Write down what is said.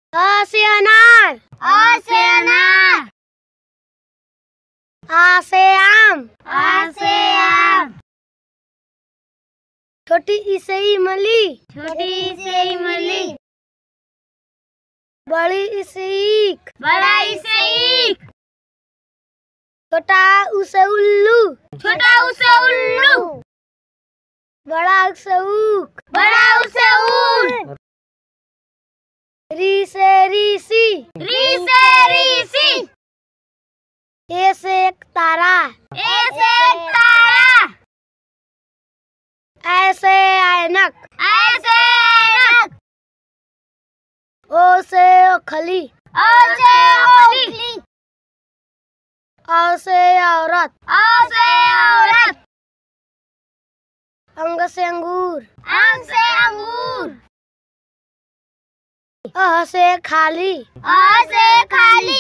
अ से अनार। अ से अनार। आ से आम। आ से आम। छोटी ई से इमली। छोटी ई से इमली। बड़ी ई से ईख। बड़ा ई से ईख। छोटा उ से उल्लू। छोटा उ से उल्लू। बड़ा उ से ऊख। बड़ा उ से ऊन। री से ऋषि। री से ऋषि। ए से एक तारा। ए से एक तारा। ऐ से ऐनक। ऐ से ऐनक। ओ से ओखली। ओ से ओखली। औ से औरत। औ से औरत। अंग से अंगूर। अंग से अंगूर। अ से खाली। अ से खाली।